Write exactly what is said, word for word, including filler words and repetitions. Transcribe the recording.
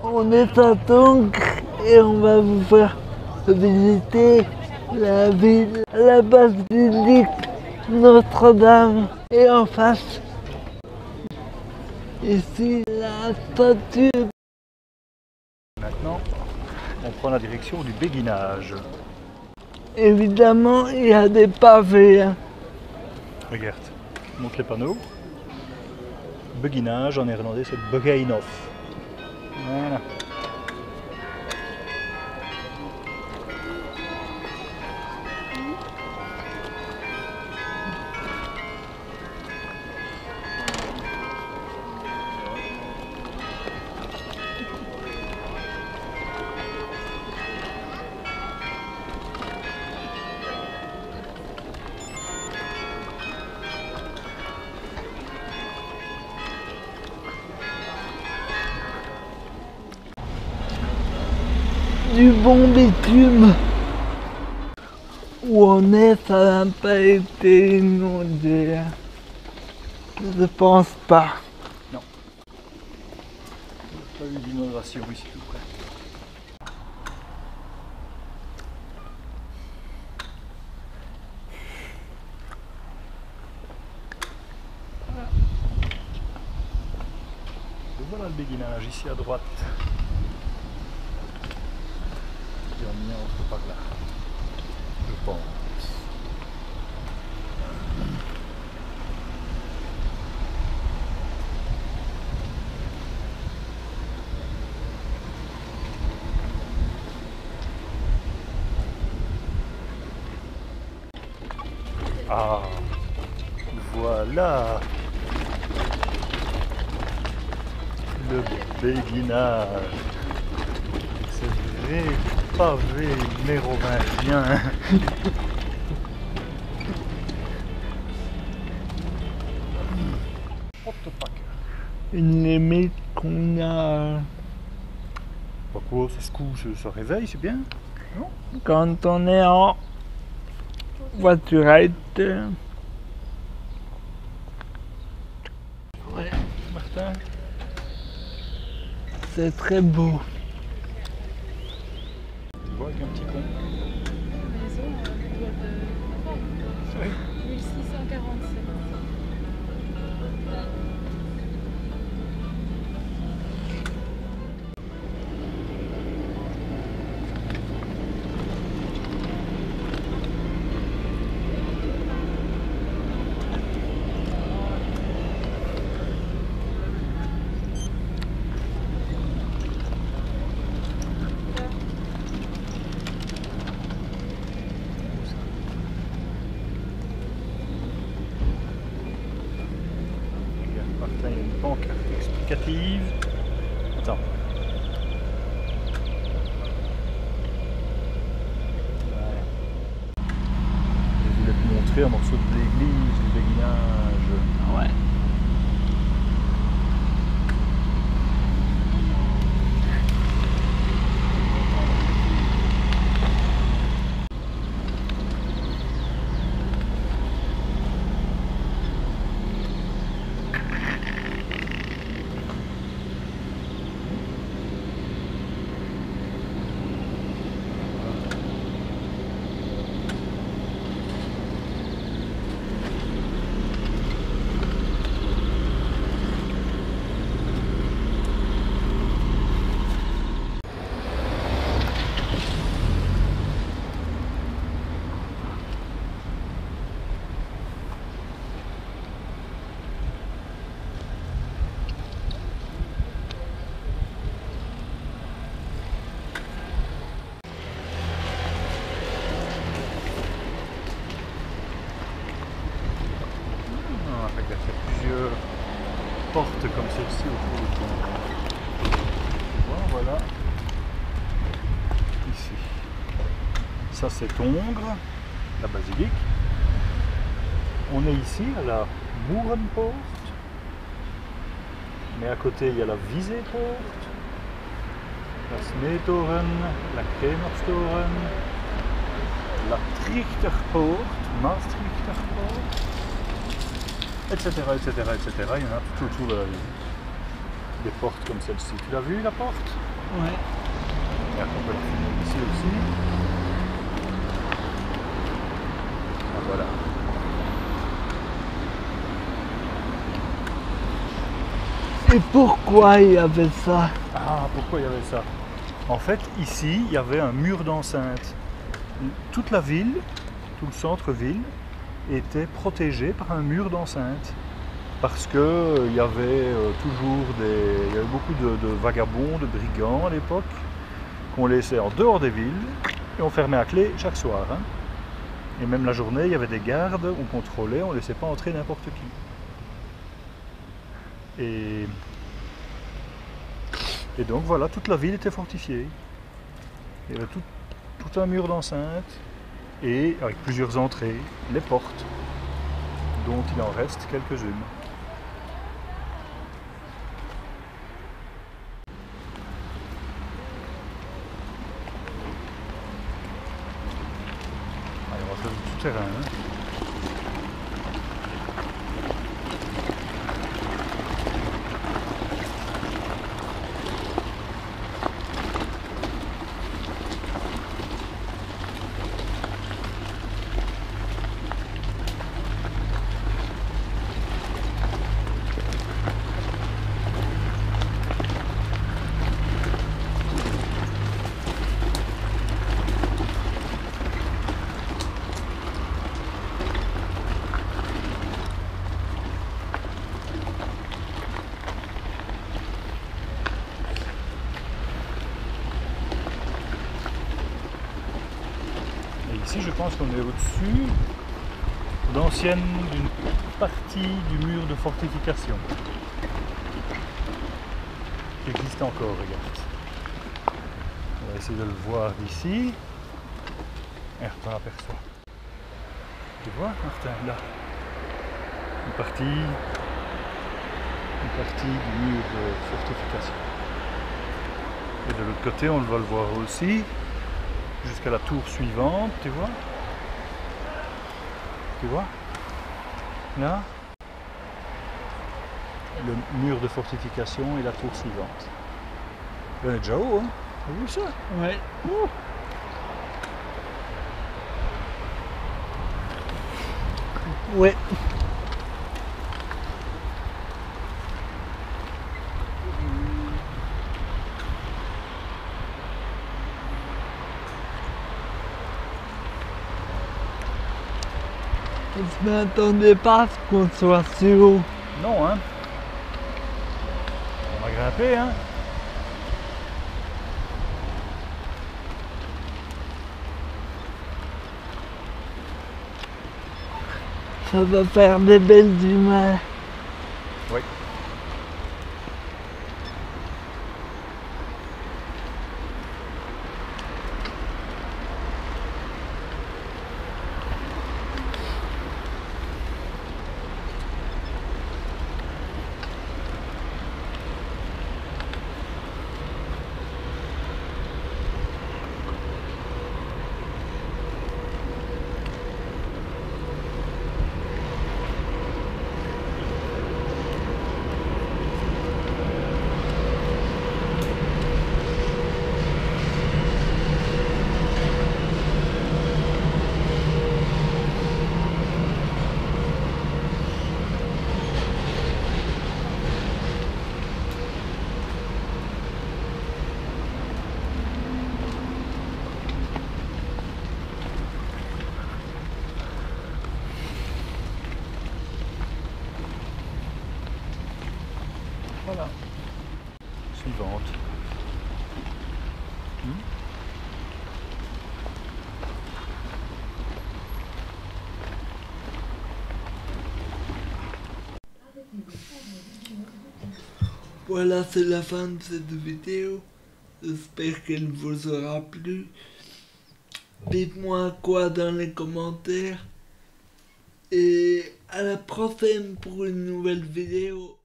On est à Tongres et on va vous faire visiter la ville, la basilique Notre-Dame. Et en face, ici, la statue. Maintenant, on prend la direction du béguinage. Évidemment, il y a des pavés. Hein. Regarde, montre les panneaux. Béguinage en néerlandais c'est begijnhof. Voilà. Du bon bitume. Où on est, ça n'a pas été inondé. Je pense pas. Non. Il n'y a pas eu d'inondation ici tout près. Voilà. Et voilà le béguinage ici à droite. Il y a un lien entre par là, je pense. Ah, voilà le béguinage. C'est vrai. Pavé mérovingien. Une limite qu'on a. Pas quoi, ça se couche, ça réveille, c'est bien. Non? Quand on est en voiturette. Ouais, Martin. c'est très beau. Tu vois avec un petit con. Maison, euh, doit de Oui. mille six cent quarante-sept. Martin, il y a une pancarte explicative. Attends. Voilà. Je voulais te montrer un morceau de l'église, du béguinage. Ouais. Il y a plusieurs portes comme celle-ci autour du pont. Tu vois, voilà. Ici. Ça c'est Tongres, la basilique. On est ici à la Moerenpoort. Mais à côté il y a la Visepoort, la Smeetoren, la Kremerstoren, la Trichterpoort, Maastrichterpoort. Etc, etc, et cetera. Il y en a tout autour de la ville. des portes comme celle-ci. Tu l'as vu la porte? Ouais. Regarde, on peut la finir ici aussi. Ah, voilà. Et pourquoi il y avait ça? Ah, pourquoi il y avait ça? En fait, ici, il y avait un mur d'enceinte. Toute la ville, tout le centre-ville, était protégé par un mur d'enceinte. Parce qu'il euh, y avait euh, toujours des... Il y avait beaucoup de, de vagabonds, de brigands à l'époque, qu'on laissait en dehors des villes, et on fermait à clé chaque soir. Hein. Et même la journée, il y avait des gardes, on contrôlait, on ne laissait pas entrer n'importe qui. Et... Et donc voilà, toute la ville était fortifiée. Il y avait tout, tout un mur d'enceinte, et avec plusieurs entrées, les portes, dont il en reste quelques-unes. Allez, on va faire du tout-terrain. Hein. Ici, je pense qu'on est au-dessus d'ancienne d'une partie du mur de fortification qui existe encore, regarde. On va essayer de le voir d'ici. Et on l'aperçoit. Tu vois, Martin, là, une partie, une partie du mur de fortification. Et de l'autre côté, on va le voir aussi. Jusqu'à la tour suivante, tu vois? Tu vois? Là, le mur de fortification et la tour suivante. On est déjà haut, hein? T'as vu ça? Ouais. Ouh. Ouais. Je m'attendais pas à ce qu'on soit si haut. Non, hein? On va grimper, hein? Ça va faire des belles images. Oui. Voilà. Suivante. Hmm? Voilà, c'est la fin de cette vidéo. J'espère qu'elle vous aura plu. Dites-moi quoi dans les commentaires. Et à la prochaine pour une nouvelle vidéo.